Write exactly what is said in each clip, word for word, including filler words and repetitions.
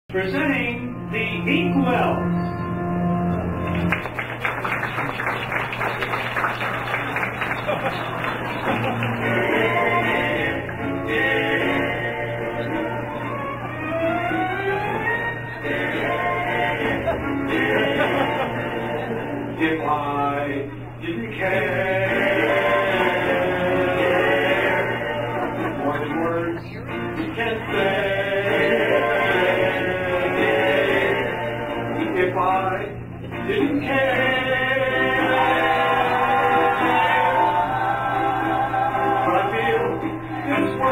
Presenting the Inkwells. If I didn't care more than words can say, if I didn't care, but I feel this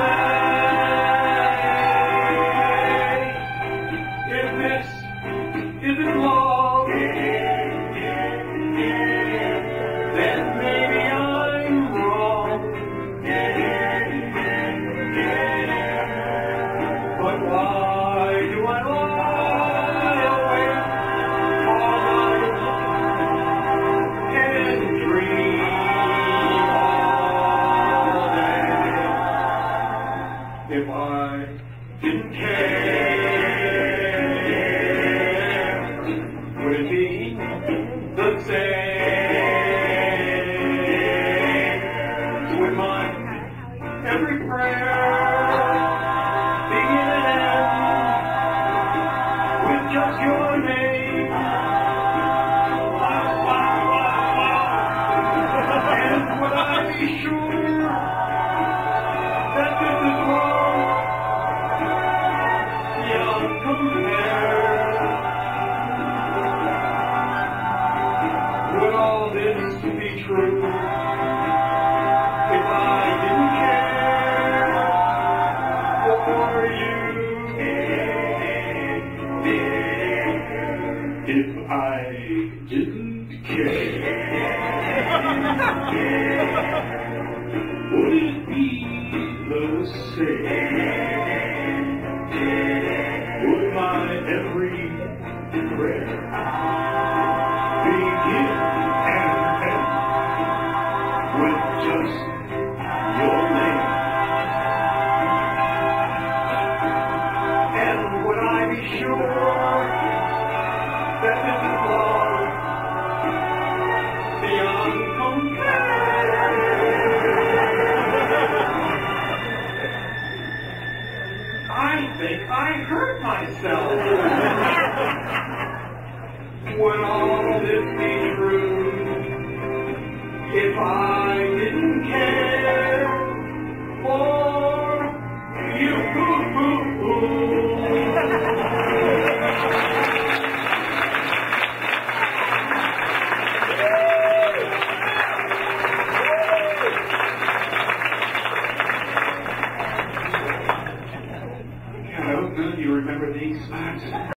way, if this isn't love, then maybe I'm wrong. But why do I lie awake all night and dream all day? If I didn't care, would it be the same? Would my every prayer begin and end with just your name? And would I be sure that this is wrong? Beyond compare, would all this be true if I didn't care for you? If I didn't care, would it be the same? Would my every prayer begin and end with just your name? And would I be sure that this is love beyond compare? I think I hurt myself. Would all this be true if I didn't care for you? I hope none of you remember these.